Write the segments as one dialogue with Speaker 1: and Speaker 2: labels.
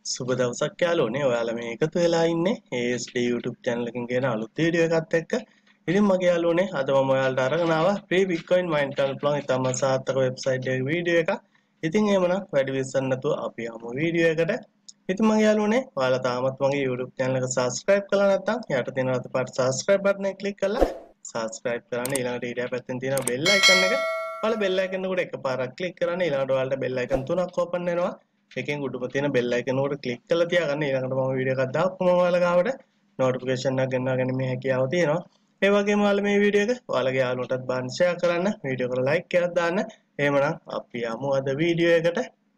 Speaker 1: සුබ දවසක් යාළුවනේ. ඔයාලා මේ එකතු වෙලා ඉන්නේ ASD YouTube channel එකකින් ගෙන අලුත් වීඩියෝ එකත් එක්ක. ඉතින් මගේ යාළුවනේ අද මම ඔයාලට අරගෙන ආවා free bitcoin mine කරන්න පුළුවන් ඉතාම සාර්ථක website එකක වීඩියෝ එකක්. ඉතින් එහෙමනම් වැඩි විශ්සන්න නැතුව අපි යමු වීඩියෝ එකට. ඉතින් මගේ යාළුවනේ ඔයාලා තාමත් මගේ YouTube channel එක subscribe කරලා නැත්නම් යට තියෙන රතු පාට subscribe button එක click කරලා subscribe කරන්න. ඊළඟට ඊට පැත්තෙන් තියෙන bell icon එක ඔයාලා bell icon එකට එකපාරක් click කරන්න. ඊළඟට ඔයාලට bell icon තුනක් open වෙනවා. එකෙන් උඩුම තියෙන bell icon එකට click කරලා තියාගන්න. ඊළඟට මම වීඩියෝ එකක් දාපුවම ඔයාලා ගාවට notification එකක් ගෙන්වා ගැනීමේ හැකියාව තියෙනවා. ඒ වගේම ඔයාලා මේ වීඩියෝ එක ඔයාලගේ යාළුවන්ටත් බාන්න share කරන්න. වීඩියෝ එකට like එකක් දාන්න. එහෙමනම් අපි යමු අද වීඩියෝ එකට.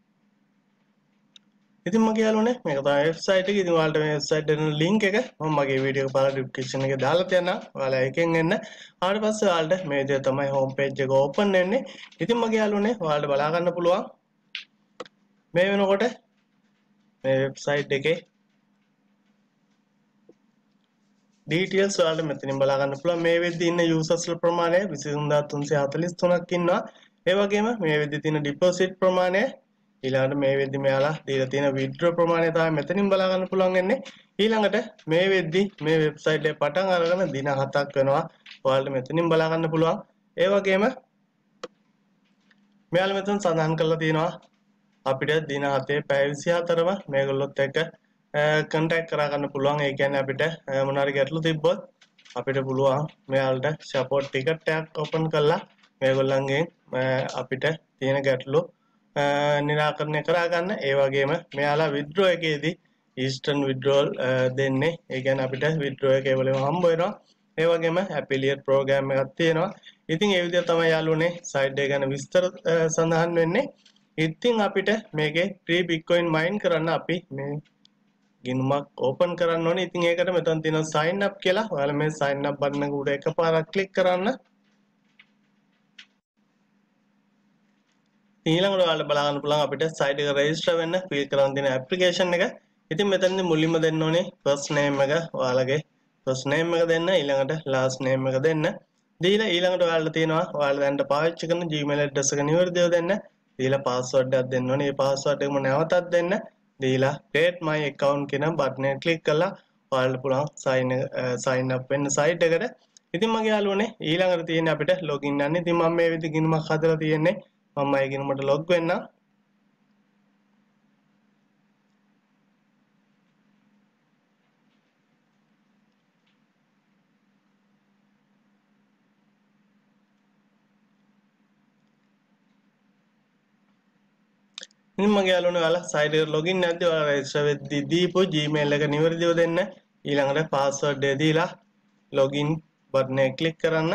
Speaker 1: ඉතින් මගේ යාළුවනේ මේක තමයි වෙබ්සයිට් එක. ඉතින් ඔයාලට මේ වෙබ්සයිට් එකේ link එක මම මගේ වීඩියෝ එක බලලා description එකේ දාලා තියන්නම්. ඔයාලා එකෙන් එන්න. ආවට පස්සේ ඔයාලට මේ විදිහට තමයි home page එක open වෙන්නේ. ඉතින් මගේ යාළුවනේ ඔයාලට බලා ගන්න පුළුවන් මේ වෙනකොට මේ වෙබ්සයිට් එකේ details ඔයාලට මෙතනින් බලා ගන්න පුළුවන්. මේ වෙද්දී ඉන්න users ප්‍රමාණය 23343ක් ඉන්නවා. ඒ වගේම මේ වෙද්දී තියෙන deposit ප්‍රමාණය ඊළඟට මේ වෙද්දී මෙයාලා දීලා තියෙන withdraw ප්‍රමාණය තමයි මෙතනින් බලා ගන්න පුළුවන් වෙන්නේ. ඊළඟට මේ වෙද්දී මේ වෙබ්සයිට් එක පටන් අරගෙන දින 7ක් වෙනවා. ඔයාලට මෙතනින් බලා ගන්න පුළුවන්. ඒ වගේම මෙයාලා මෙතන සඳහන් කරලා තියෙනවා අපිට දින 7 පැය 24ම මේගොල්ලොත් එක්ක contact කරා ගන්න පුළුවන්. ඒ කියන්නේ අපිට මොන හරි ගැටලු තිබ්බොත් අපිට පුළුවන් මෙයාලට support ticket එකක් open කරලා මේගොල්ලන්ගෙන් අපිට තියෙන ගැටලු निराकරණය කරා ගන්න. ඒ වගේම මෙයාලා withdraw එකේදී instant withdrawal දෙන්නේ. ඒ කියන්නේ අපිට withdraw එක ඒවලම හම්බ වෙනවා. ඒ වගේම affiliate program එකක් තියෙනවා. ඉතින් ඒ විදිහ තමයි යාළුවනේ site එක ගැන විස්තර සඳහන් වෙන්නේ. ඉතින් අපිට මේකේ free bitcoin mine කරන්න අපි මේ ගිණුමක් open කරන්න ඕනේ. ඉතින් ඒකට මෙතන තියෙනවා sign up කියලා. ඔයාලා මේ sign up button එක උඩ එකපාරක් click කරන්න. ඊළඟට ඔයාලට බලා ගන්න පුළුවන් අපිට site එක register වෙන්න fill කරන්න තියෙන application එක. ඉතින් මෙතනදී මුලින්ම දෙන්න ඕනේ first name එක. ඔයාලගේ first name එක දෙන්න. ඊළඟට last name එක දෙන්න. දීලා ඊළඟට ඔයාලට තියෙනවා ඔයාලා දැන් පාවිච්චි කරන Gmail address එක නිවැරදිව දෙන්න. දීලා password එකක් දෙන්න ඕනේ. මේ password එකම නැවතත් දෙන්න. දීලා create my account කියන බටන් එක click කරලා ඔයාලට පුළුවන් sign up වෙන්න site එකට. ඉතින් මගේ යාළුවනේ ඊළඟට තියෙන්නේ අපිට login යන්න. ඉතින් මම මේ විදිහ ගිණුමක් හදලා තියෙන්නේ. මම ඒ ගිණුමට log වෙන්න. ඉතින් මගේ යාළුවනේ ඔයාලා site එකට login නැද්ද? ඔයාලා register වෙද්දී දීපු Gmail එක නිවැරදිව දෙන්න. ඊළඟට password එක දීලා login බටන් එක click කරන්න.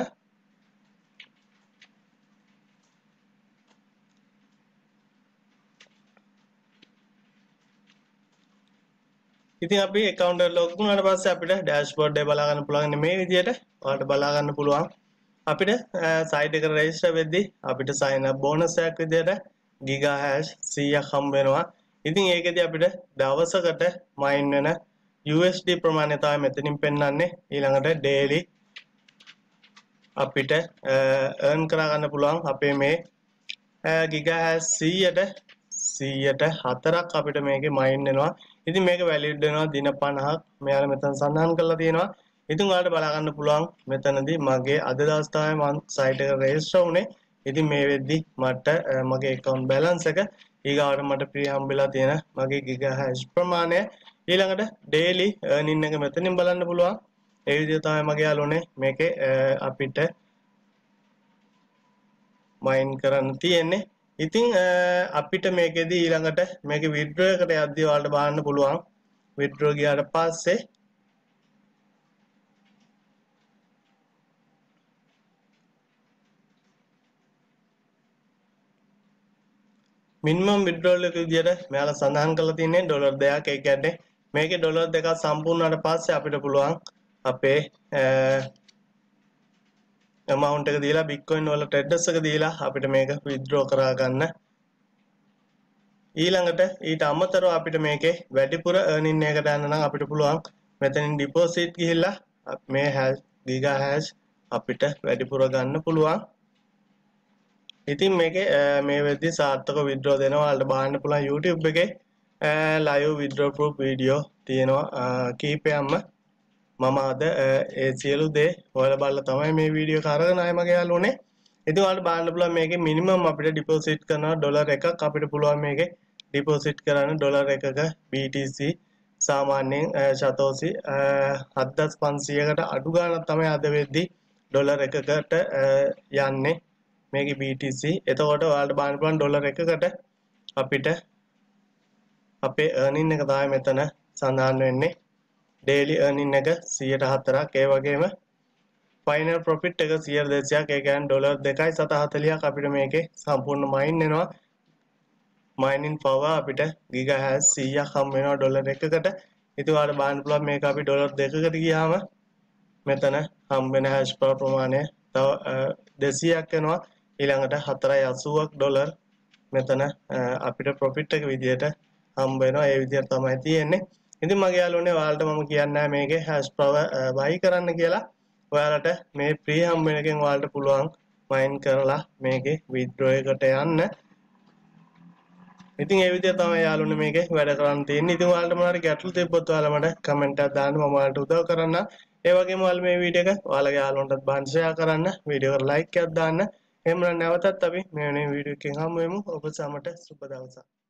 Speaker 1: ඉතින් අපි account එක log වුණාට පස්සේ අපිට dashboard එක බලා ගන්න පුළුවන් මේ විදිහට. ඔයාලට බලා ගන්න පුළුවන් අපිට site එකට register වෙද්දී අපිට sign up bonus එකක් විදිහට gigahash 100ක් හම්බ වෙනවා. ඉතින් ඒකෙදි අපිට දවසකට mine වෙන USD ප්‍රමාණය තමයි මෙතනින් පෙන්වන්නේ. ඊළඟට daily අපිට earn කරා ගන්න පුළුවන් අපේ මේ gigahash 100ට 4ක් අපිට මේකේ mine වෙනවා. ඉතින් මේක valid වෙනවා දින 50ක්. මෙයාලා මෙතන සඳහන් කරලා තියෙනවා. ඉතින් ඔයාලට බලා ගන්න පුළුවන් මෙතනදී මගේ අද දවස් තමයි මම site එක register වුනේ. ඉතින් මේ වෙද්දි මට මගේ account balance එක ඊගාවට මට free හම්බෙලා තියෙන මගේ gigahash ප්‍රමාණය ඊළඟට daily earning එක මෙතනින් බලන්න පුළුවන්. ඒ විදිහ තමයි මගේ යාළුවනේ මේකේ අපිට mine කරන්න තියෙන්නේ. ඉතින් අපිට මේකෙදී ඊළඟට මේකේ withdraw එකට යද්දී ඔයාලට බලන්න පුළුවන්. withdraw ගියාට පස්සේ minimum withdrawal එක විදියට මෙයාලා සඳහන් කරලා තියෙන්නේ $2ක්. ඒ කියන්නේ මේකේ $2ක් සම්පූර්ණ වුණාට පස්සේ අපිට පුළුවන් අපේ amount එක දීලා bitcoin වල traders එක දීලා අපිට මේක withdraw කරා ගන්න. ඊළඟට ඊට අමතරව අපිට මේකේ වැඩිපුර earning එකකට යන්න නම් අපිට පුළුවන් මෙතනින් deposit ගිහිල්ලා මේ gigahash අපිට වැඩිපුර ගන්න පුළුවන්. ඉතින් මේකේ මේ වෙද්දි සාර්ථක විඩ්‍රෝ දෙනවා ඔයාලට බලන්න පුළුවන් YouTube එකේ live withdraw proof video තියෙනවා කීපයක්ම මම අද ඒ සියලු දේ ඔයාලා බලලා තමයි මේ වීඩියෝ එක අරගෙන ආයේ මගේ යාළුවනේ. ඉතින් ඔයාලට බලන්න පුළුවන් මේකේ මිනිමම් අපිට ඩිපොසිට් කරනවා ඩොලර් එකක් අපිට පුළුවන් මේකේ ඩිපොසිට් කරන්න ඩොලර් එකක BTC සාමාන්‍යයෙන් සතෝසි 7500කට අඩු ගාණක් තමයි අද වෙද්දි ඩොලර් එකකට යන්නේ මේකේ BTC. එතකොට ඔයාලට බලන්න පුළුවන් ඩොලර් එකකට අපිට අපේ earning එක තමයි මෙතන සඳහන් වෙන්නේ. daily earning එක 104ක්. ඒ වගේම final profit එක 100%ක්. ඒ කියන්නේ ඩොලර් 2.740ක් අපිට මේකේ සම්පූර්ණ මයින් වෙනවා. mining power අපිට gigahertz 100ක් හම් වෙනවා ඩොලර් එකකට. ඉතින් ඔයාලට බලන්න පුළුවන් මේක අපි ඩොලර් දෙකකට ගියාම මෙතන හම් වෙන hash power ප්‍රමාණය තව 200ක් වෙනවා. ඊළඟට 4.80ක් ඩොලර් මෙතන අපිට profit එක විදියට හම්බ වෙනවා. ඒ විදිහට තමයි තියෙන්නේ. ඉතින් මගේ යාළුවනේ ඔයාලට මම කියන්නේ මේකේ hash power buy කරන්න කියලා. ඔයාලට මේ free හම්බ වෙන එකෙන් ඔයාලට පුළුවන් mine කරලා මේකේ withdraw එකට යන්න. ඉතින් ඒ විදිහට තමයි යාළුවනේ මේකේ වැඩ කරන්න තියෙන්නේ. ඉතින් ඔයාලට මොනවාරි ගැටලු තිබ්බොත් ඔයාලා මට කමෙන්ට් එකක් දාන්න මම ඔයාලට උදව් කරන්න. ඒ වගේම ඔයාලා මේ වීඩියෝ එක ඔයාලගේ යාළුවන්ටත් බලන්න ෂෙයා කරන්න. වීඩියෝ එකට ලයික් එකක් දාන්න. එහෙම නැවතත් අපි මේ වෙන වීඩියෝ එකකින් හමු වෙමු. ඔබ සැමට සුබ දවසක්.